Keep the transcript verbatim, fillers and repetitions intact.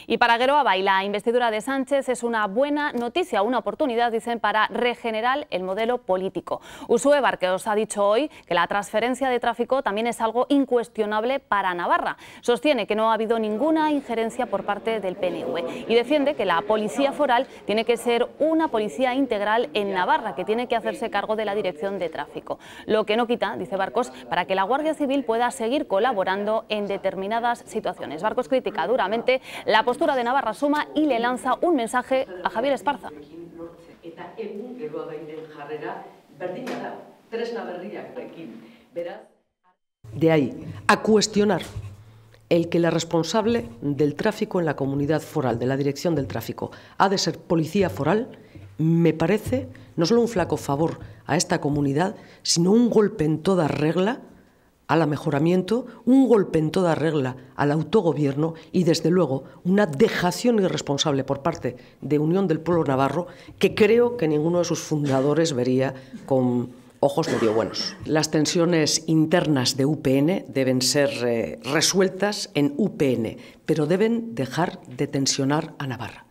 Y para Geroa y la investidura de Sánchez es una buena noticia, una oportunidad, dicen, para regenerar el modelo político. Uxue Barkos ha dicho hoy que la transferencia de tráfico también es algo incuestionable para Navarra. Sostiene que no ha habido ninguna injerencia por parte del P N V y defiende que la policía foral tiene que ser una policía integral en Navarra, que tiene que hacerse cargo de la dirección de tráfico. Lo que no quita, dice Barkos, para que la Guardia Civil pueda seguir colaborando en determinadas situaciones. Barkos critica duramente la postura de Navarra Suma y le lanza un mensaje a Javier Esparza. De ahí a cuestionar el que la responsable del tráfico en la comunidad foral, de la dirección del tráfico, ha de ser policía foral, me parece no solo un flaco favor a esta comunidad, sino un golpe en toda regla al mejoramiento, un golpe en toda regla al autogobierno y, desde luego, una dejación irresponsable por parte de Unión del Pueblo Navarro que creo que ninguno de sus fundadores vería con ojos medio buenos. Las tensiones internas de U P N deben ser eh, resueltas en U P N, pero deben dejar de tensionar a Navarra.